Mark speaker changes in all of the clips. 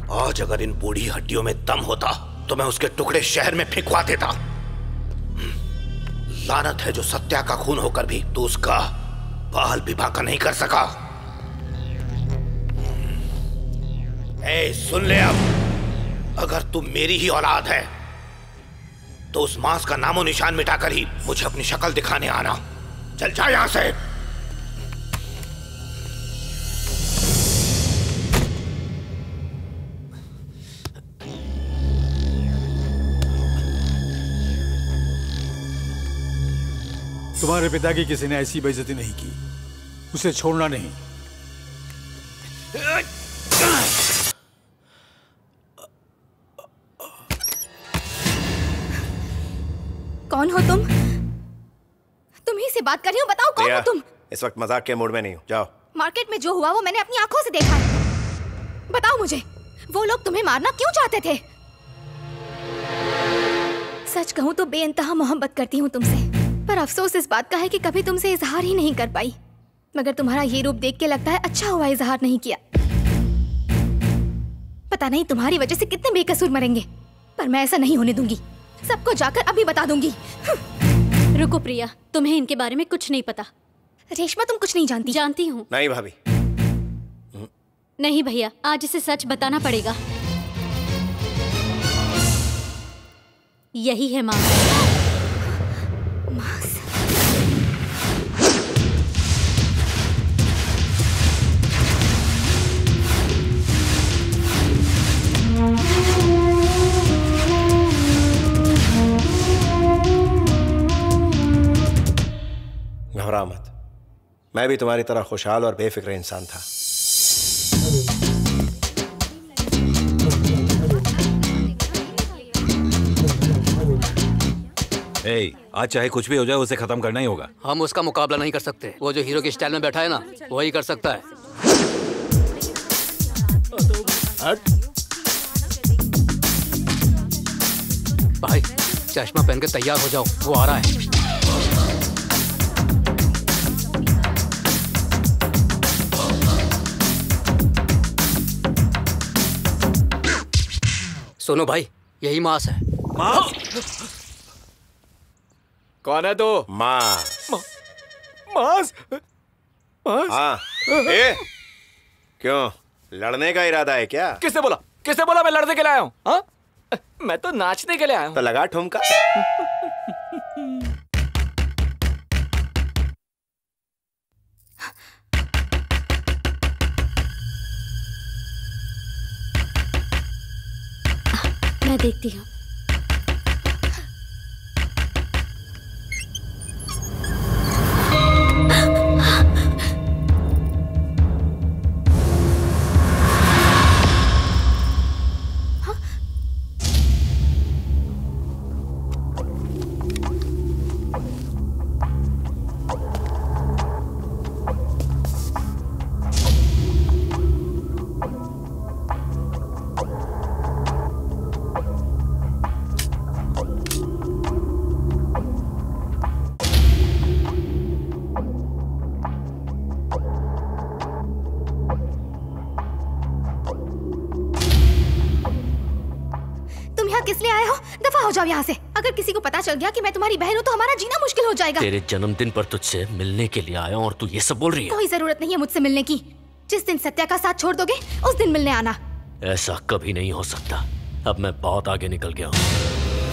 Speaker 1: आज अगर इन बूढ़ी हड्डियों में दम होता तो मैं उसके टुकड़े शहर में फेंकवा देता। लानत है जो सत्या का खून होकर भी तू उसका बाल भी बांका नहीं कर सका। ए, सुन ले अब, अगर तू मेरी ही औलाद है तो उस मांस का नामो निशान मिटाकर ही मुझे अपनी शक्ल दिखाने आना। चल जा यहां से।
Speaker 2: तुम्हारे पिता की किसी ने ऐसी बेइज्जती नहीं की, उसे छोड़ना नहीं।
Speaker 3: कौन हो तुम? तुम ही से बात कर रही हो, बताओ कौन हो तुम?
Speaker 4: इस वक्त मजाक के मूड में नहीं हूँ, जाओ।
Speaker 3: मार्केट में जो हुआ वो मैंने अपनी आंखों से देखा है। बताओ मुझे, वो लोग तुम्हें मारना क्यों चाहते थे? सच कहूँ तो बेइंतहा मोहब्बत करती हूँ तुमसे, पर अफसोस इस बात का है कि कभी तुमसे इजहार ही नहीं कर पाई। मगर तुम्हारा ये रूप देख के लगता है अच्छा हुआ इजहार नहीं किया। पता नहीं तुम्हारी वजह से कितने बेकसूर मरेंगे, पर मैं ऐसा नहीं होने दूंगी। सबको जाकर अभी बता दूंगी।
Speaker 5: रुको प्रिया, तुम्हें इनके बारे में कुछ नहीं पता।
Speaker 3: रेशमा तुम कुछ नहीं जानती।
Speaker 5: जानती हूँ।
Speaker 4: नहीं भाभी।
Speaker 5: नहीं भैया, आज इसे सच बताना पड़ेगा। यही है माँ।
Speaker 4: घबरा मत, मैं भी तुम्हारी तरह खुशहाल और बेफिक्र इंसान था।
Speaker 6: आज चाहे कुछ भी हो जाए उसे खत्म करना ही होगा।
Speaker 7: हम उसका मुकाबला नहीं कर सकते। वो जो हीरो की स्टाइल में बैठा है ना, वही कर सकता है। भाई चश्मा पहन के तैयार हो जाओ, वो आ रहा है। सुनो भाई, यही मांस है।
Speaker 8: मांस? कौन है तो?
Speaker 4: मांस।
Speaker 8: मांस?
Speaker 4: हाँ। ए, क्यों, लड़ने का इरादा है क्या?
Speaker 8: किसने बोला? किसने बोला मैं लड़ने के लिए आया हूँ? हाँ? मैं तो नाचने के लिए आया हूँ।
Speaker 4: तो लगा ठुमका।
Speaker 5: मैं देखती हूँ।
Speaker 3: यहाँ से। अगर किसी को पता चल गया कि मैं तुम्हारी बहन हूँ तो हमारा जीना मुश्किल हो जाएगा।
Speaker 7: तेरे जन्मदिन पर तुझसे मिलने के लिए आया हूँ और तू ये सब बोल रही है?
Speaker 3: कोई जरूरत नहीं है मुझसे मिलने की। जिस दिन सत्या का साथ छोड़ दोगे उस दिन मिलने आना।
Speaker 7: ऐसा कभी नहीं हो सकता। अब मैं बहुत आगे निकल गया हूँ।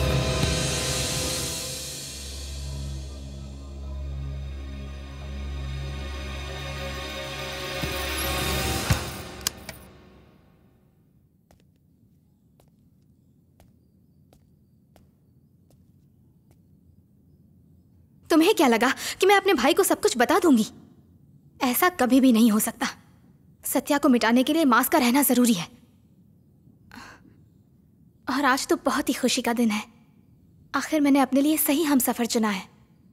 Speaker 3: तुम्हें क्या लगा कि मैं अपने भाई को सब कुछ बता दूंगी? ऐसा कभी भी नहीं हो सकता। सत्या को मिटाने के लिए मांस का रहना जरूरी है। और आज तो बहुत ही खुशी का दिन है। आखिर मैंने अपने लिए सही हमसफर चुना है।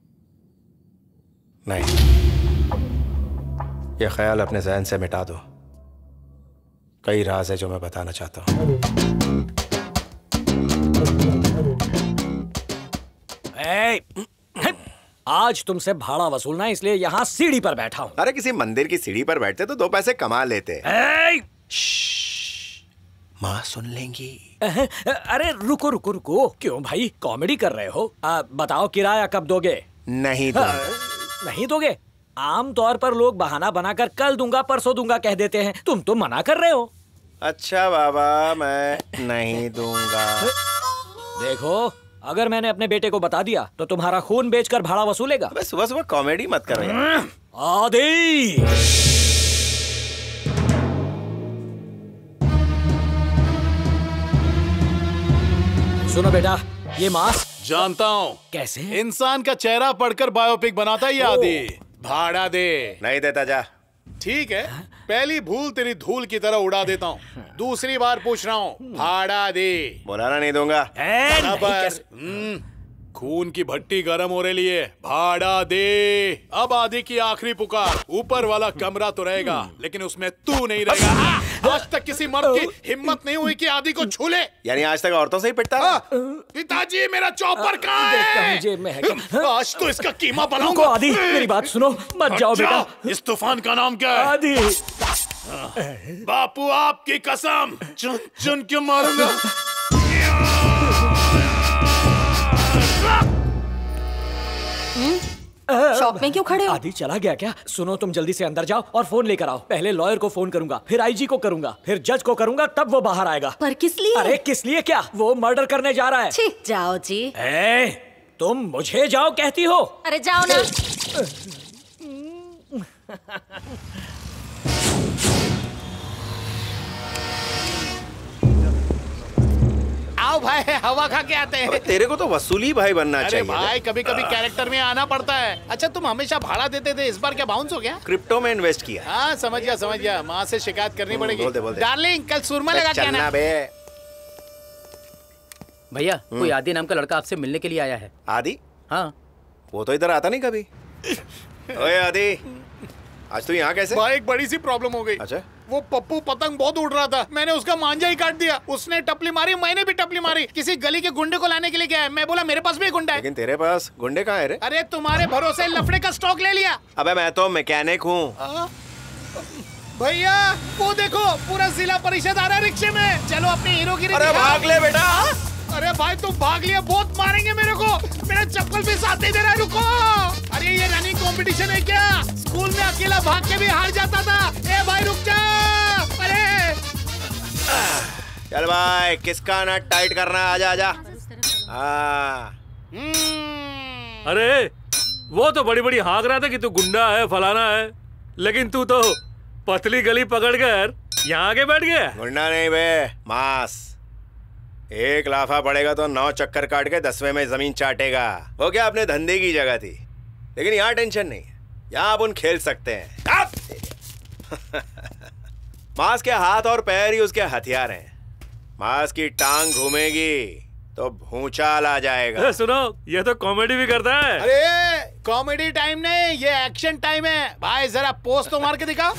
Speaker 4: नहीं, ये ख्याल अपने ज़हन से मिटा दो। कई राज है जो मैं बताना चाहता हूँ।
Speaker 9: आज तुमसे भाड़ा वसूलना है, इसलिए यहाँ सीढ़ी पर बैठा हूँ।
Speaker 4: अरे किसी मंदिर की सीढ़ी पर बैठते तो 2 पैसे कमा लेते। माँ सुन लेंगी।
Speaker 9: अरे रुको रुको रुको, क्यों भाई कॉमेडी कर रहे हो? बताओ किराया कब दोगे?
Speaker 4: नहीं दूंगा।
Speaker 9: नहीं दोगे? आम तौर पर लोग बहाना बनाकर कल दूंगा परसों दूंगा कह देते हैं, तुम तो मना कर रहे हो।
Speaker 4: अच्छा बाबा, मैं नहीं दूंगा।
Speaker 9: देखो, अगर मैंने अपने बेटे को बता दिया तो तुम्हारा खून बेचकर भाड़ा वसूलेगा।
Speaker 4: सुबह सुबह कॉमेडी मत करो यार।
Speaker 9: आदि, सुनो बेटा, ये मास्क
Speaker 10: जानता हूँ
Speaker 9: कैसे
Speaker 10: इंसान का चेहरा पढ़कर बायोपिक बनाता ही आदि। भाड़ा दे।
Speaker 4: नहीं देता, जा।
Speaker 10: ठीक है, पहली भूल तेरी धूल की तरह उड़ा देता हूँ, दूसरी बार पूछ रहा हूँ, भाड़ा दे।
Speaker 4: बोलाना नहीं दूंगा।
Speaker 10: खून की भट्टी गर्म हो रही है, भाड़ा दे। अब आदि की आखिरी पुकार। ऊपर वाला कमरा तो रहेगा लेकिन उसमें तू नहीं रहेगा। आज तक किसी मर्द की हिम्मत नहीं हुई कि आदि को छू ले।
Speaker 4: यानी आज तक औरतों से ही पिटता है?
Speaker 10: पिताजी, मेरा चॉपर कहाँ है? आज तो इसका कीमा बनाऊंगा।
Speaker 9: आदि, मेरी बात सुनो, मत जाओ बेटा।
Speaker 10: इस तूफान का नाम क्या है?
Speaker 9: आदि।
Speaker 10: बापू, आपकी कसम, चुन चुन के मारूंगा।
Speaker 11: शॉप में क्यों खड़े हो?
Speaker 9: आदि चला गया क्या? सुनो, तुम जल्दी से अंदर जाओ और फोन लेकर आओ। पहले लॉयर को फोन करूंगा, फिर आईजी को करूंगा, फिर जज को करूंगा, तब वो बाहर आएगा।
Speaker 11: पर किस लिए?
Speaker 9: अरे किस लिए क्या, वो मर्डर करने जा रहा है।
Speaker 11: छी, जाओ जी।
Speaker 9: तुम मुझे जाओ कहती हो?
Speaker 11: अरे जाओ ना।
Speaker 10: आओ भाई, हवा खा के आते हैं।
Speaker 4: तेरे को तो वसूली भाई बनना चाहिए।
Speaker 10: अरे भाई, कभी कभी कैरेक्टर में आना पड़ता है। अच्छा, तुम हमेशा भाड़ा देते थे, इस बार क्या बाउंस हो गया?
Speaker 4: क्रिप्टो में इन्वेस्ट किया।
Speaker 10: हाँ, समझ गया। माँ से शिकायत करनी पड़ेगी।
Speaker 4: बोल दे।
Speaker 10: डार्लिंग, कल सुरमा लगा के आना।
Speaker 12: भैया, कोई आदि नाम का लड़का आपसे मिलने के लिए आया है।
Speaker 4: आदि?
Speaker 12: हाँ।
Speaker 4: वो तो इधर आता नहीं कभी। ओए आदि, आज तू यहाँ कैसे?
Speaker 10: भाई, एक बड़ी सी प्रॉब्लम हो गई।
Speaker 4: अच्छा?
Speaker 10: वो पप्पू पतंग बहुत उड़ रहा था, मैंने उसका मांझा ही काट दिया। उसने टपली मारी, मैंने भी टपली मारी। किसी गली के गुंडे को लाने के लिए गया है। मैं बोला मेरे पास भी गुंडा है।
Speaker 4: लेकिन तेरे पास गुंडे कहाँ है रे?
Speaker 10: अरे तुम्हारे भरोसे लफड़े का स्टॉक ले लिया।
Speaker 4: अबे मैं तो मैकेनिक हूँ।
Speaker 10: भैया, वो देखो, पूरा जिला परिषद आ रहा है रिक्शे में। चलो अपनी हीरोगिरी
Speaker 4: दिखाओ। अरे भाग ले बेटा।
Speaker 10: अरे भाई, तुम भाग लिया, बहुत मारेंगे मेरे को। मेरा चप्पल भी साथ नहीं दे रहा है, रुको। अरे ये रनिंग कंपटीशन है क्या? स्कूल में अकेला भाग के भी हार जाता था। ए भाई, रुक जा। अरे
Speaker 4: चल भाई, किसका नट टाइट करना है? आजा आजा।
Speaker 13: अरे वो तो बड़ी बड़ी हाँक रहा था कि तू गुंडा है, फलाना है, लेकिन तू तो पतली गली पकड़कर यहाँ आके बैठ गया।
Speaker 4: गुंडा नहीं बे, मास। एक लाफा पड़ेगा तो 9 चक्कर काट के 10वें में जमीन चाटेगा। वो क्या अपने धंधे की जगह थी, लेकिन यहाँ टेंशन नहीं है, यहाँ अपन खेल सकते हैं। मास के हाथ और पैर ही उसके हथियार हैं। मास की टांग घूमेगी तो भूचाल आ जाएगा।
Speaker 13: सुनो, ये तो कॉमेडी भी करता है।
Speaker 10: अरे कॉमेडी टाइम नहीं, ये एक्शन टाइम है। भाई जरा पोज तो मार के दिखाओ।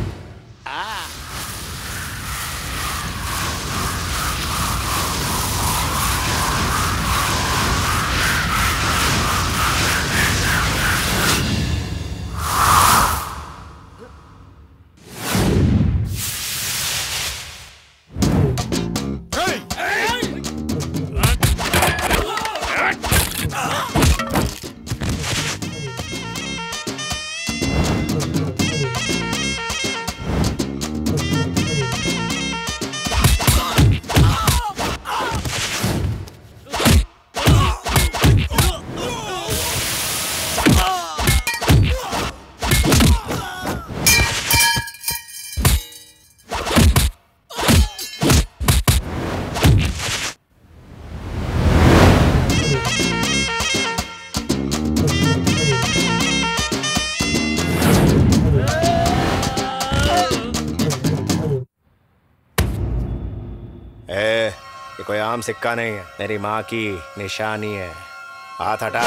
Speaker 4: ये कोई आम सिक्का नहीं है, मेरी माँ की निशानी है। हाथ हटा।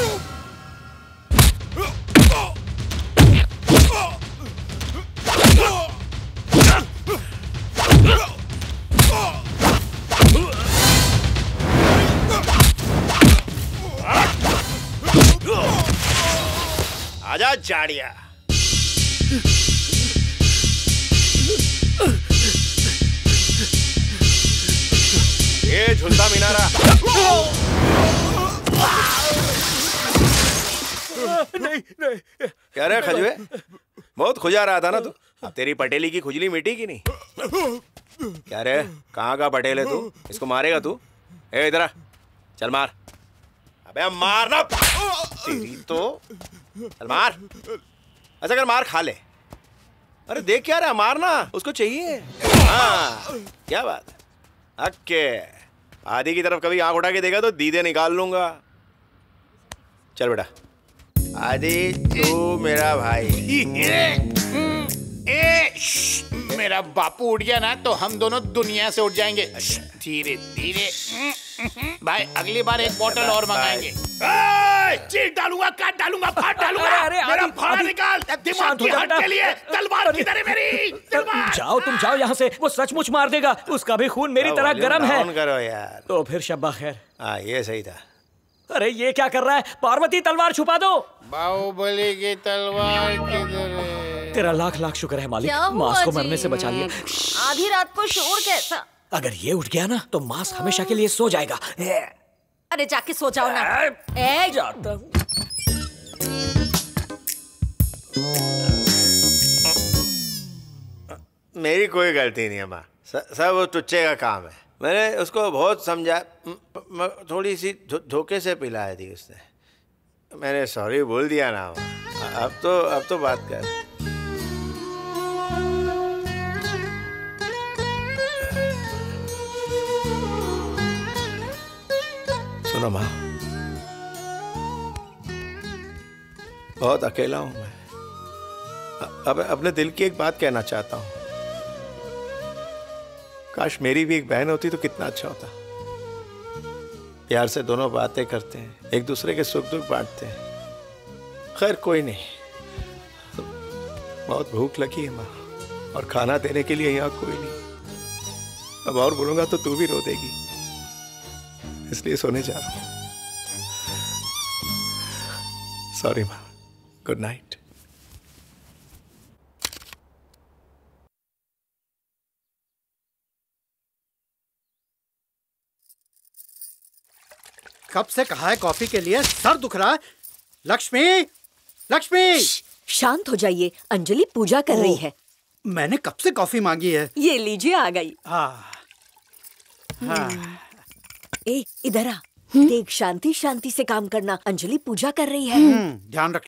Speaker 4: आजा जाड़िया।
Speaker 13: नहीं नहीं।
Speaker 4: क्या रे खजुए, बहुत खुजा रहा था ना तू। अब तेरी पटेली की खुजली मिटी की नहीं? क्या रे, कहाँ का पटेल है तू? इसको मारेगा तू? ए इधर आ, चल मार। अबे मारना तेरी तो, चल मार। अच्छा कर मार खा ले। अरे देख क्या रहा, मारना उसको चाहिए। हाँ क्या बात है। ओके, आदि की तरफ कभी आंख उठा के देखा तो दीदे निकाल लूंगा। चल बेटा, आदि तू मेरा भाई।
Speaker 10: मेरा बापू उठ गया ना तो हम दोनों दुनिया से उठ जाएंगे धीरे धीरे। भाई अगली बार एक बोतल और मंगाएंगे। चीर डालूंगा, काट डालूंगा, फाड़ डालूंगा। मेरा फाड़ा निकाल। दिमाग की हट के लिए तलवार किधर है मेरी? तलवार।
Speaker 9: जाओ तुम जाओ यहाँ से, वो सचमुच मार देगा। उसका भी खून मेरी तरह गर्म है।
Speaker 4: करो यार।
Speaker 9: तो फिर शब्बा खैर।
Speaker 4: हाँ ये सही था।
Speaker 9: अरे ये क्या कर रहा है? पार्वती तलवार छुपा दो।
Speaker 10: बाहुबली की तलवार किधर है?
Speaker 9: तेरा लाख लाख शुक्र है मालिक, मास को मरने से बचा लिया।
Speaker 11: आधी रात को शोर कैसा?
Speaker 9: अगर ये उठ गया ना तो मास हमेशा के लिए सो जाएगा।
Speaker 11: अरे जाके सो जाओ ना। ए
Speaker 9: जाता हूँ।
Speaker 4: मेरी कोई गलती नहीं है माँ, सब वो टुच्चे का काम है। मैंने उसको बहुत समझा, थोड़ी सी धोखे से पिलाया थी उसने। मैंने सॉरी बोल दिया ना। अब तो बात कर। सुनो माँ, बहुत अकेला हूं मैं। अब अपने दिल की एक बात कहना चाहता हूं। काश मेरी भी एक बहन होती तो कितना अच्छा होता। प्यार से दोनों बातें करते हैं, एक दूसरे के सुख दुख बांटते हैं। खैर कोई नहीं, बहुत भूख लगी है माँ, और खाना देने के लिए यहाँ कोई नहीं। अब और बोलूंगा तो तू भी रो देगी, इसलिए सोने जा रहा हूँ। सॉरी माँ, गुड नाइट।
Speaker 14: कब से कहा है कॉफी के लिए, सर दुख रहा है। लक्ष्मी, लक्ष्मी
Speaker 11: शांत हो जाइए, अंजलि पूजा कर रही है।
Speaker 14: मैंने कब से कॉफी मांगी है।
Speaker 11: ये लीजिए, आ गई।
Speaker 14: हाँ
Speaker 11: ए इधर आ, देख शांति शांति से काम करना। अंजलि पूजा कर रही है।
Speaker 14: ध्यान रख।